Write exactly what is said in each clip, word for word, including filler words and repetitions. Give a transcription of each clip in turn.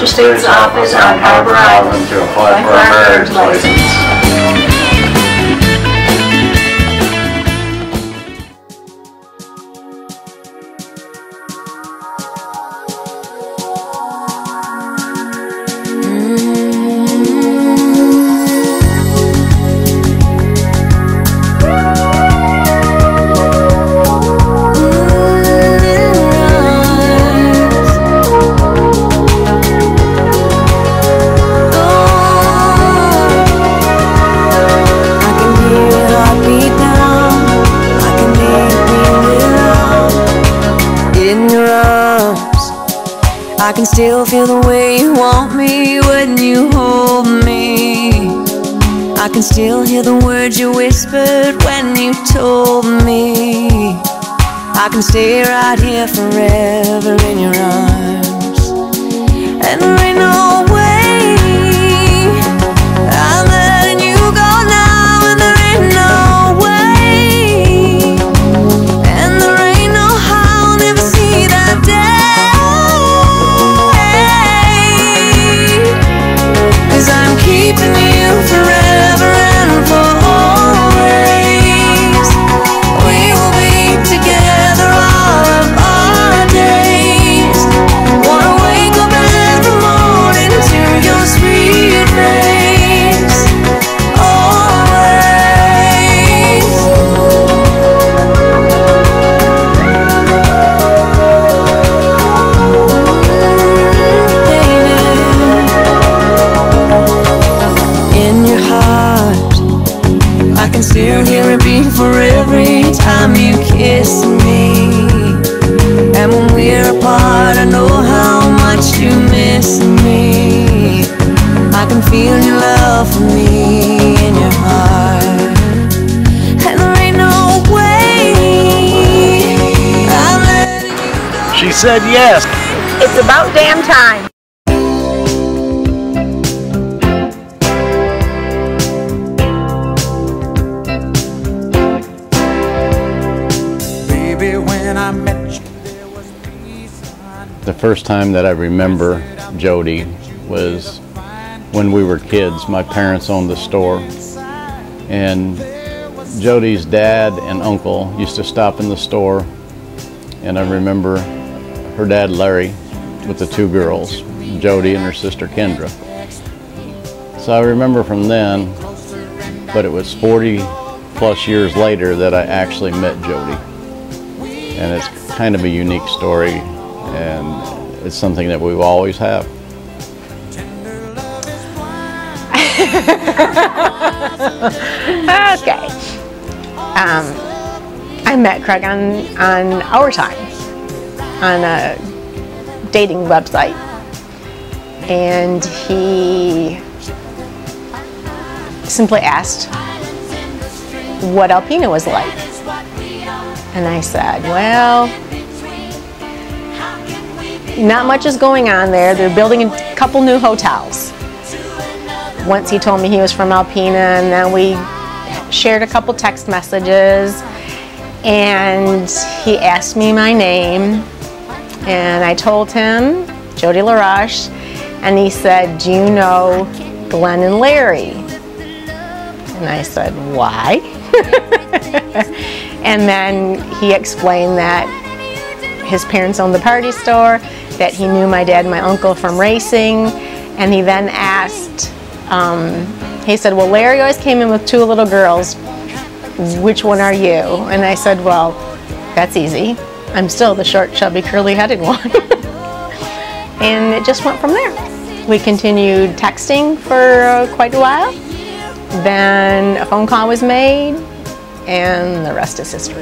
State's office on Harbor Island to apply for a marriage license. I can still feel the way you want me when you hold me. I can still hear the words you whispered when you told me. I can stay right here forever in your arms. And there ain't no way I'm letting you go now, and there ain't no way, and there ain't no how I'll never see that day. I'm keeping you forever and for always. We will be together all of our days. Wanna wake up every morning to your sweet face. Always. I can still hear it beat for every time you kiss me. And when we're apart, I know how much you miss me. I can feel your love for me in your heart. And there ain't no way I'm letting you go. She said yes. It's about damn time. The first time that I remember Jodie was when we were kids. My parents owned the store, and Jodie's dad and uncle used to stop in the store, and I remember her dad Larry with the two girls, Jodie and her sister Kendra. So I remember from then, but it was forty plus years later that I actually met Jodie, and it's kind of a unique story. And it's something that we will always have. Okay. Um, I met Craig on, on Our Time, on a dating website. And he simply asked what Alpena was like. And I said, well, not much is going on there. They're building a couple new hotels. Once he told me he was from Alpena, and then we shared a couple text messages, and he asked me my name, and I told him, Jodie LaRoche, and he said, do you know Glenn and Larry? And I said, why? And then he explained that his parents owned the party store, that he knew my dad and my uncle from racing, and he then asked, um, he said, well, Larry always came in with two little girls, which one are you? And I said, well, that's easy. I'm still the short, chubby, curly-headed one. And it just went from there. We continued texting for uh, quite a while. Then a phone call was made, and the rest is history.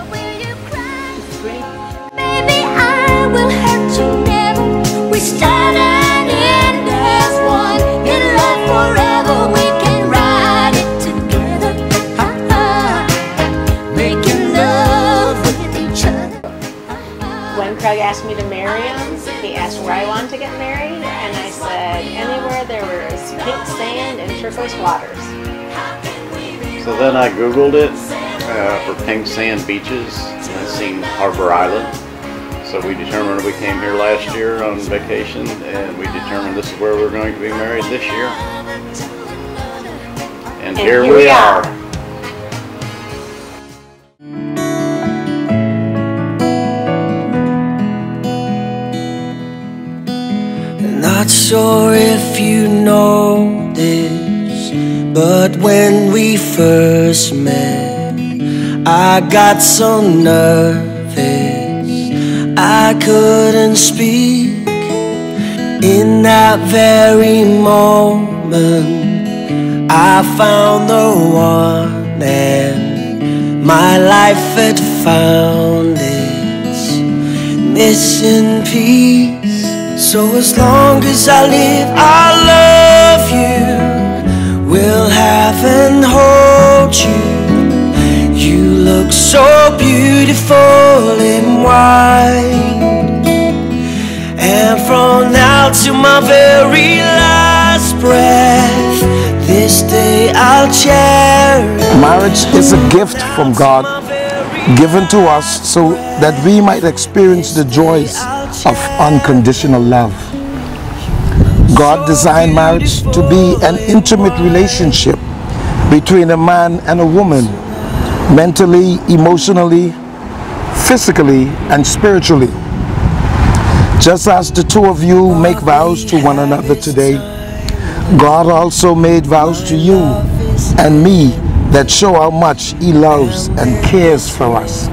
When Craig asked me to marry him, he asked where I wanted to get married, and I said anywhere there was pink sand and turquoise waters. So then I Googled it uh, for pink sand beaches, and I seen Harbor Island. So we determined, we came here last year on vacation, and we determined this is where we're going to be married this year. And, and here, here we are. are. Not sure if you know this, but when we first met, I got so nervous I couldn't speak. In that very moment, I found the one, and my life had found its missing piece. So as long as I live, I'll love you, will have and hold you. You look so beautiful in white, and from now to my very last breath, this day I'll cherish. Marriage is a gift from God, given to us so that we might experience the joys of unconditional love. God designed marriage to be an intimate relationship between a man and a woman, mentally, emotionally, physically, and spiritually. Just as the two of you make vows to one another today, God also made vows to you and me that show how much He loves and cares for us.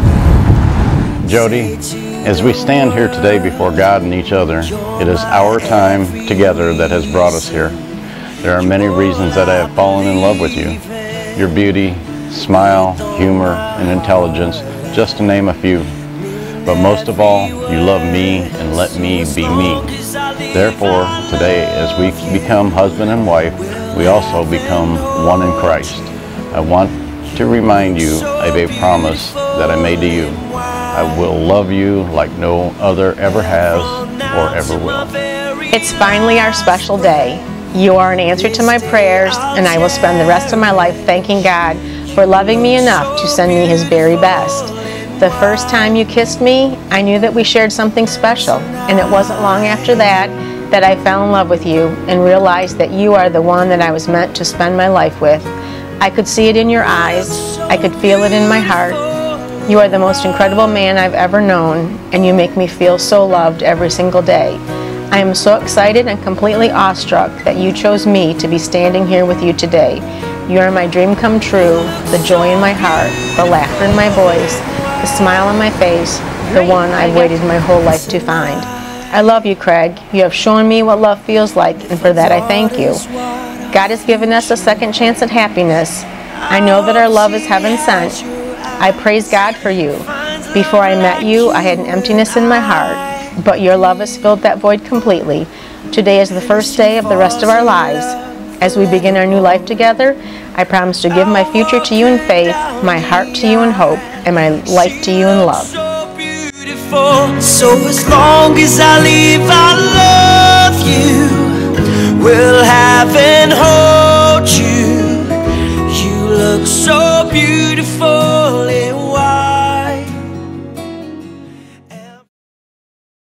Jody, as we stand here today before God and each other, it is our time together that has brought us here. There are many reasons that I have fallen in love with you. Your beauty, smile, humor, and intelligence, just to name a few. But most of all, you love me and let me be me. Therefore, today, as we become husband and wife, we also become one in Christ. I want to remind you of a promise that I made to you. I will love you like no other ever has or ever will. It's finally our special day. You are an answer to my prayers, and I will spend the rest of my life thanking God for loving me enough to send me His very best. The first time you kissed me, I knew that we shared something special, and it wasn't long after that that I fell in love with you and realized that you are the one that I was meant to spend my life with. I could see it in your eyes. I could feel it in my heart. You are the most incredible man I've ever known, and you make me feel so loved every single day. I am so excited and completely awestruck that you chose me to be standing here with you today. You are my dream come true, the joy in my heart, the laughter in my voice, the smile on my face, the one I've waited my whole life to find. I love you, Craig. You have shown me what love feels like, and for that I thank you. God has given us a second chance at happiness. I know that our love is heaven sent. I praise God for you. Before I met you, I had an emptiness in my heart, but your love has filled that void completely. Today is the first day of the rest of our lives. As we begin our new life together, I promise to give my future to you in faith, my heart to you in hope, and my life to you in love. So as long as I live, I love you. We'll have it.